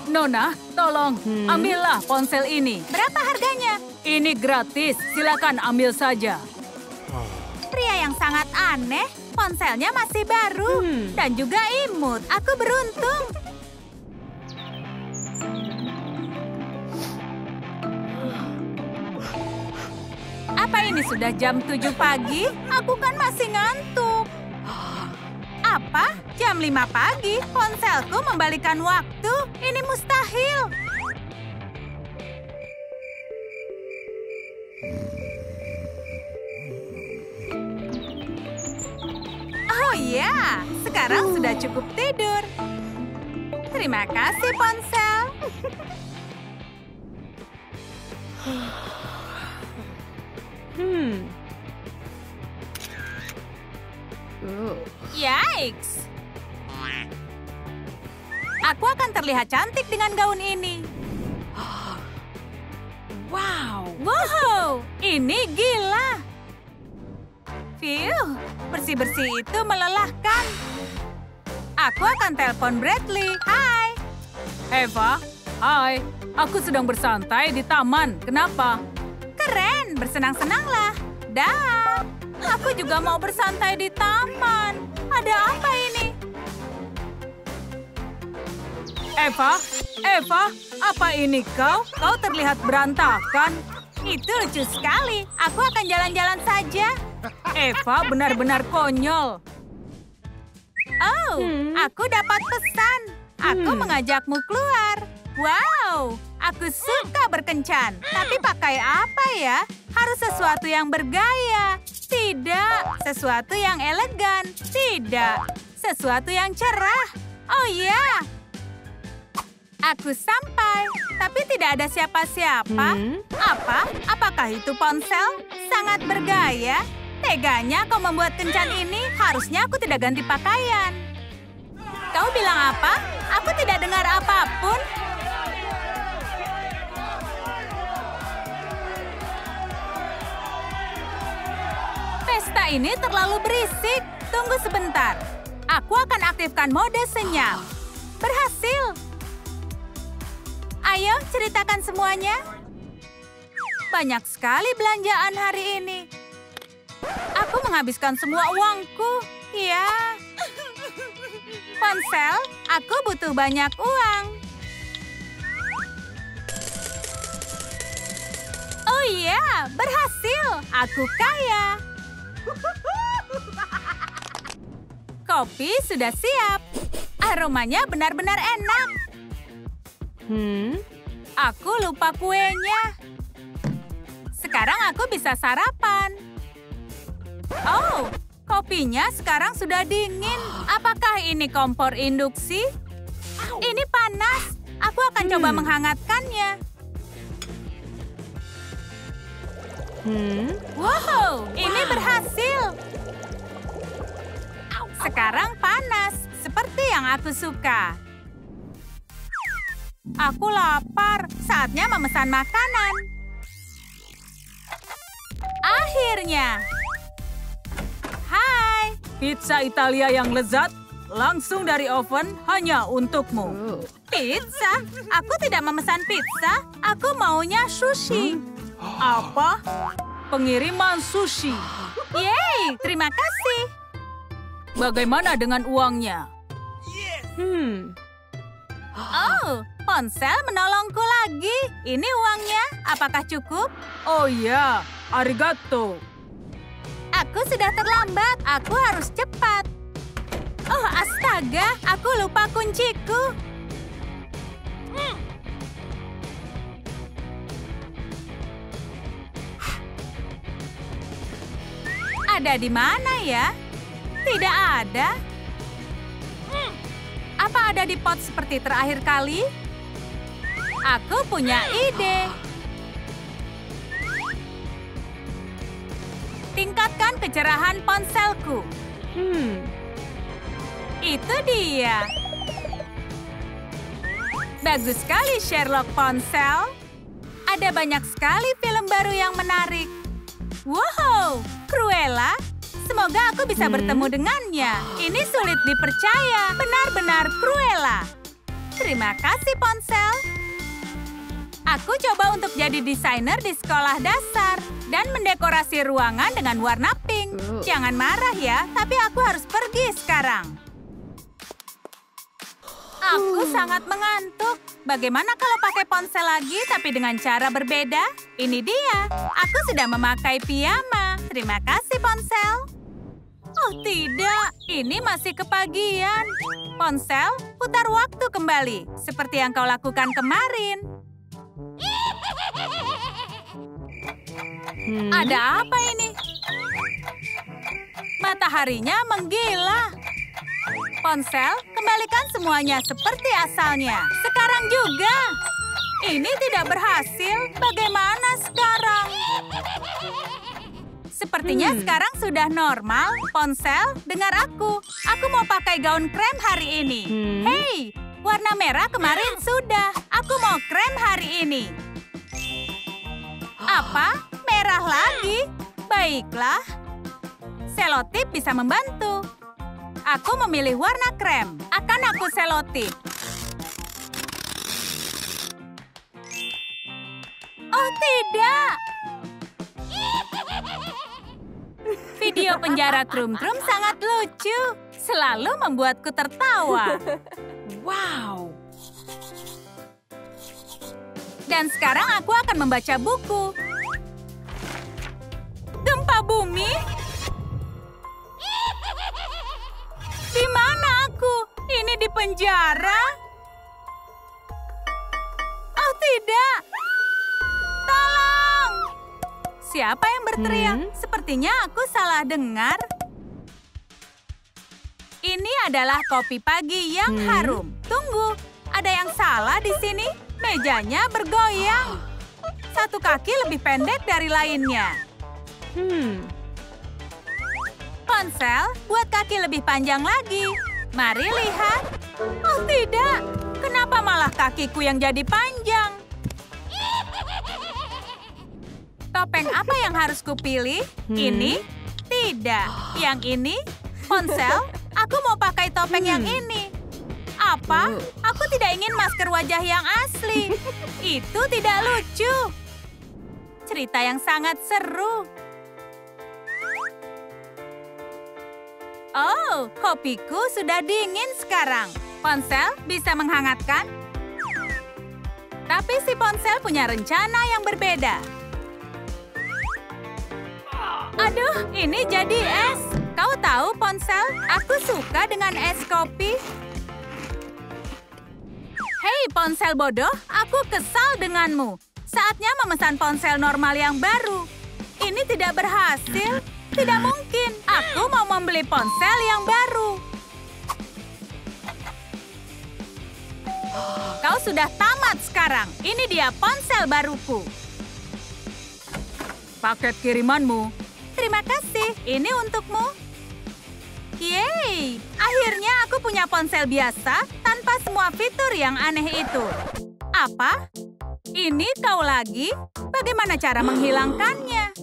Nona, tolong ambillah ponsel ini. Berapa harganya? Ini gratis, silakan ambil saja. Pria yang sangat aneh. Ponselnya masih baru dan juga imut. Aku beruntung. Apa ini sudah jam 7 pagi? Aku kan masih ngantuk. Apa? Jam 5 pagi? Ponselku membalikan waktu? Ini mustahil. Oh ya, sekarang sudah cukup tidur. Terima kasih, ponsel. Yikes! Aku akan terlihat cantik dengan gaun ini. Wow! Wow! Ini gila! Phew, bersih-bersih itu melelahkan. Aku akan telepon Bradley. Hai! Eva, hai. Aku sedang bersantai di taman. Kenapa? Keren, bersenang-senanglah. Dah, aku juga mau bersantai di taman. Ada apa ini? Eva, apa ini kau? Kau terlihat berantakan. Itu lucu sekali. Aku akan jalan-jalan saja. Eva benar-benar konyol. Oh, aku dapat pesan. Aku mengajakmu keluar. Wow, aku suka berkencan. Tapi pakai apa ya? Harus sesuatu yang bergaya. Tidak, sesuatu yang elegan. Tidak, sesuatu yang cerah. Oh ya, aku sampai. Tapi tidak ada siapa-siapa. Apa? Apakah itu ponsel? Sangat bergaya. Teganya kau membuat kencan ini. Harusnya aku tidak ganti pakaian. Kau bilang apa? Aku tidak dengar apapun. Pesta ini terlalu berisik. Tunggu sebentar. Aku akan aktifkan mode senyap. Berhasil. Ayo, ceritakan semuanya. Banyak sekali belanjaan hari ini. Aku menghabiskan semua uangku. Ya. Ponsel, aku butuh banyak uang. Oh iya, berhasil. Aku kaya. Kopi sudah siap. Aromanya benar-benar enak. Aku lupa kuenya. Sekarang aku bisa sarapan. Oh, kopinya sekarang sudah dingin. Apakah ini kompor induksi? Ini panas. Aku akan coba menghangatkannya. Wow, ini berhasil. Sekarang panas, seperti yang aku suka. Aku lapar, saatnya memesan makanan. Akhirnya. Hai. Pizza Italia yang lezat, langsung dari oven hanya untukmu. Pizza? Aku tidak memesan pizza. Aku maunya sushi. Apa? Pengiriman sushi. Yeay, terima kasih. Bagaimana dengan uangnya? Oh, ponsel menolongku lagi. Ini uangnya. Apakah cukup? Oh ya, arigato. Aku sudah terlambat. Aku harus cepat. Oh, astaga. Aku lupa kunciku. Ada di mana ya? Tidak ada. Apa ada di pot seperti terakhir kali? Aku punya ide. Tingkatkan kecerahan ponselku. Itu dia. Bagus sekali, Sherlock Ponsel. Ada banyak sekali film baru yang menarik. Wow, Cruella. Semoga aku bisa bertemu dengannya. Ini sulit dipercaya. Benar-benar Cruella. Terima kasih, ponsel. Aku coba untuk jadi desainer di sekolah dasar dan mendekorasi ruangan dengan warna pink. Jangan marah ya, tapi aku harus pergi sekarang. Aku sangat mengantuk. Bagaimana kalau pakai ponsel lagi tapi dengan cara berbeda? Ini dia. Aku sudah memakai piyama. Terima kasih, ponsel. Oh tidak, ini masih kepagian. Ponsel, putar waktu kembali. Seperti yang kau lakukan kemarin. Ada apa ini? Mataharinya menggila. Ponsel, kembalikan semuanya seperti asalnya. Sekarang juga. Ini tidak berhasil. Bagaimana sekarang? Sepertinya sekarang sudah normal. Ponsel, dengar aku. Aku mau pakai gaun krem hari ini. Hei, warna merah kemarin sudah. Aku mau krem hari ini. Apa? Merah lagi? Baiklah. Selotip bisa membantu. Aku memilih warna krem. Akan aku selotip. Oh tidak! Video penjara Trum-Trum sangat lucu. Selalu membuatku tertawa. Wow! Dan sekarang aku akan membaca buku. Gempa bumi? Di mana aku? Ini di penjara? Oh tidak! Tolong! Siapa yang berteriak? Sepertinya aku salah dengar. Ini adalah kopi pagi yang harum. Tunggu, ada yang salah di sini. Mejanya bergoyang. Satu kaki lebih pendek dari lainnya. Ponsel, buat kaki lebih panjang lagi. Mari lihat. Oh tidak, kenapa malah kakiku yang jadi panjang? Topeng apa yang harus kupilih? Ini? Tidak. Yang ini? Ponsel, aku mau pakai topeng yang ini. Apa? Aku tidak ingin masker wajah yang asli. Itu tidak lucu. Cerita yang sangat seru. Oh, kopiku sudah dingin sekarang. Ponsel bisa menghangatkan? Tapi si ponsel punya rencana yang berbeda. Aduh, ini jadi es. Kau tahu, ponsel, aku suka dengan es kopi. Hei, ponsel bodoh, aku kesal denganmu. Saatnya memesan ponsel normal yang baru. Ini tidak berhasil. Tidak mungkin. Aku mau membeli ponsel yang baru. Kau sudah tamat sekarang. Ini dia ponsel baruku. Paket kirimanmu. Terima kasih. Ini untukmu. Yeay, akhirnya aku punya ponsel biasa tanpa semua fitur yang aneh itu. Apa? Ini kau lagi? Bagaimana cara menghilangkannya?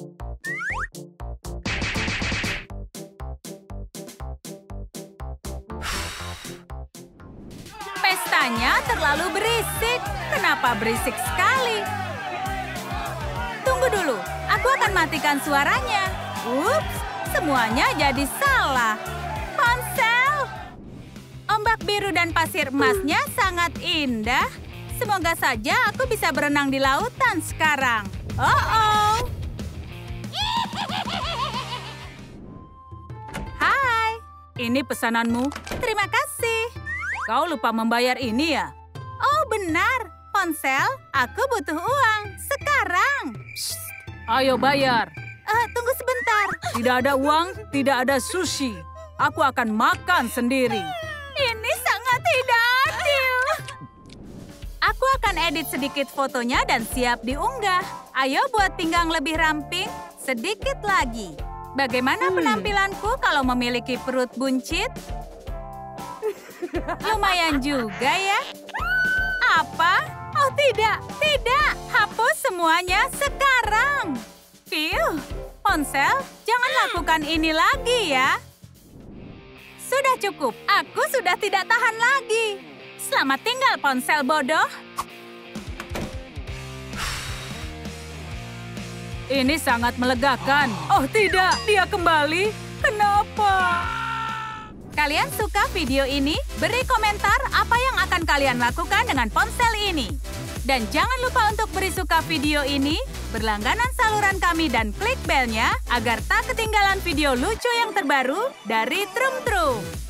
Pestanya terlalu berisik. Kenapa berisik sekali? Tunggu dulu, aku akan matikan suaranya. Ups, semuanya jadi salah. Ponsel! Ombak biru dan pasir emasnya sangat indah. Semoga saja aku bisa berenang di lautan sekarang. Oh-oh! Hai, ini pesananmu. Terima kasih. Kau lupa membayar ini ya? Oh, benar. Ponsel, aku butuh uang. Sekarang. Shh, ayo bayar. Tunggu sebentar. Tidak ada uang, tidak ada sushi. Aku akan makan sendiri. Ini sangat tidak adil. Aku akan edit sedikit fotonya dan siap diunggah. Ayo buat pinggang lebih ramping. Sedikit lagi. Bagaimana penampilanku kalau memiliki perut buncit? Lumayan juga ya. Apa? Oh tidak, tidak. Hapus semuanya sekarang. Phil, ponsel, jangan lakukan ini lagi ya. Sudah cukup, aku sudah tidak tahan lagi. Selamat tinggal, ponsel bodoh. Ini sangat melegakan. Oh tidak, dia kembali. Kenapa? Kalian suka video ini? Beri komentar apa yang akan kalian lakukan dengan ponsel ini. Dan jangan lupa untuk beri suka video ini, berlangganan saluran kami dan klik belnya agar tak ketinggalan video lucu yang terbaru dari Trum Trum.